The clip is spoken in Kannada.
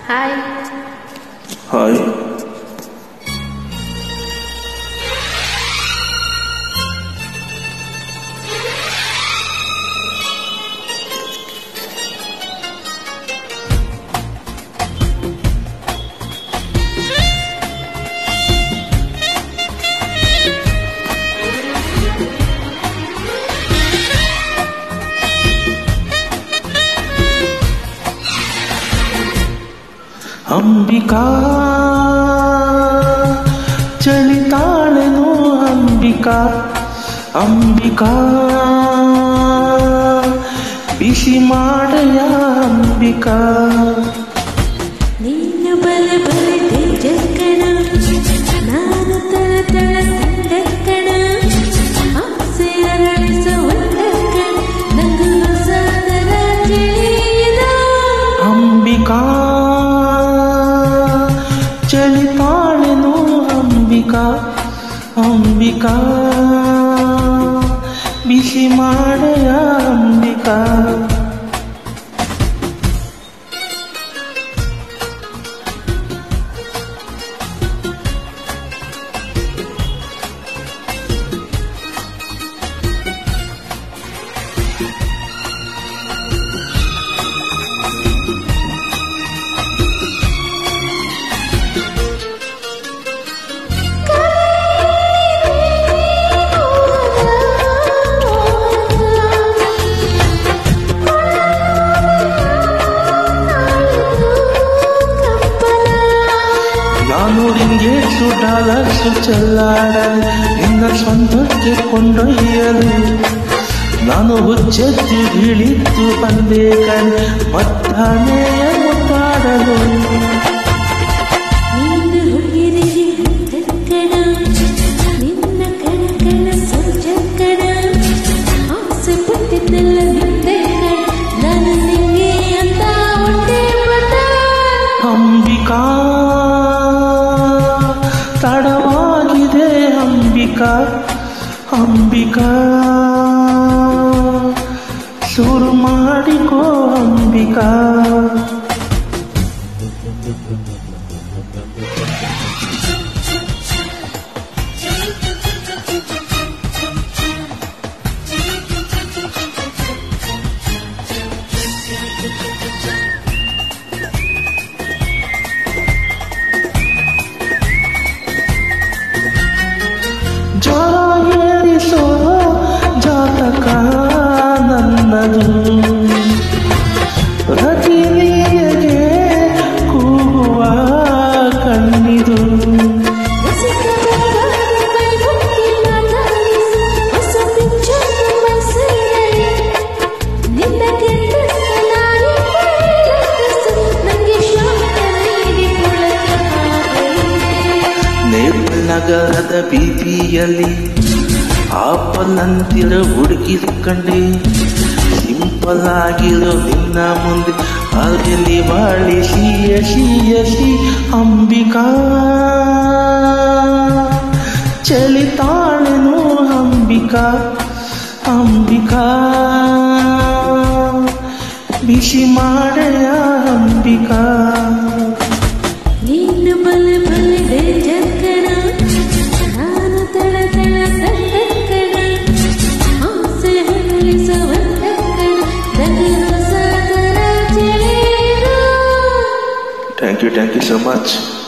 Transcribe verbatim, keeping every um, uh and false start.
ಹಾಯ್ ಹಾಯ್ अंबिका चलिताळेनो अंबिका अंबिका बिसी माडय अंबिका ನೀನು ಬಲೆ ಬಲೆ ಜಕ್ಕಣ ನಾನು ತಳ ತಳ ಸಂದಕ್ಕಣ ಆಸೆ ಅರಳಿಸ ಒಂದಕ್ಕಣ ನಂದು ಸಾದರ ತಿಳಿಯದ अंबिका चलिताळेनो अंबिका अंबिका बिसी माडय अंबिका ರಿಂಗೇಟು ಡಾಲರ್ಸು ಚೆಲ್ಲಾಡಲು ನಿನ್ನ ಸ್ವಂತಕ್ಕೆ ಕೊಂಡೊಯ್ಯಲು ನಾನು ಹುಚ್ಚೆದ್ದು ಬೀಳಿದ್ದು ಬಂದೆ ಕಣೆ ಮತ್ತಾನೆಯ ಮುತ್ತಾಡಲು ನೀನು ಹುಡುಗಿರಿಗೆ ಹತ್ತಕ್ಕಣ ನಿನ್ನ ಕಣ ಕಣ ಸಂಜಕ್ಕಣ ಆಸೆ ಪಟ್ಟಿದ್ದೆಲ್ಲ ನಿಂದೆ ಕಣ ನಾನು ನಿಂಗೆ ಅಂತ ಹೊಟ್ಟೆ ಪಟ್ಟ ಅಂಬಿಕಾ ತಡವಾಗಿದೆ ಅಂಬಿಕಾ ಅಂಬಿಕಾ ಶುರು ಮಾಡಿಕೋ ಅಂಬಿಕಾ ಏರಿಸೋ ಜಾತಕ ನನ್ನದು ರತಿಲಿಯಗೆ ಕೂಗುವ ಕಣ್ಣಿದು ನಗರದ ಬೀದಿಯಲ್ಲಿ ಆಪಲಂತಿರ ಹುಡುಗಿರು ಕಂಡೆ ಸಿಂಪಲ್ ಆಗಿರೋ ನಿನ್ನ ಮುಂದೆ ಅಲ್ಲಿ ಬಾಳಿ ಸಿಯ ಸಿಯ ಸಿ ಅಂಬಿಕಾ ಚಲಿತಾಳೆನು ಅಂಬಿಕಾ ಅಂಬಿಕಾ ಬಿಸಿ ಮಾಡಯ ಅಂಬಿಕಾ ನೀನು ಬಲೆ ಬಲೆ ಜಕ್ಕಣ ನಾನು ತಳ ತಳ ಸಂದಕ್ಕಣ ಆಸೆ ಹರಳಿಸ ಒಂದಕ್ಕಣ ನಂದು ಸಾದರ ತಿಳಿಯದ thank you thank you so much.